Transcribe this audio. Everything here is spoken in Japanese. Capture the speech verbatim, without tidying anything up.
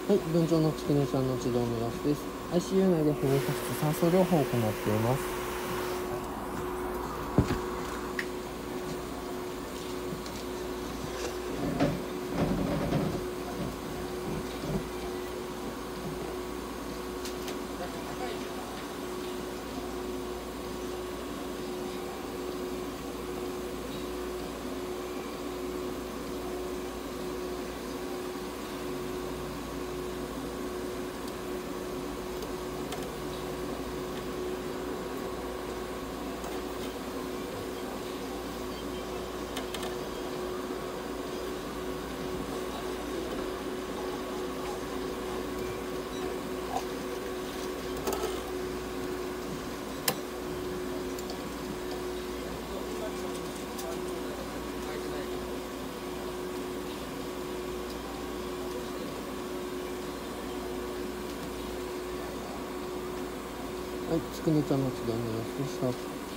はい、文鳥のつくねちゃんの治療の様子です。アイシーユー 内で保護化室酸素療法を行っています。はい、つくねちゃんの治療の様子でした。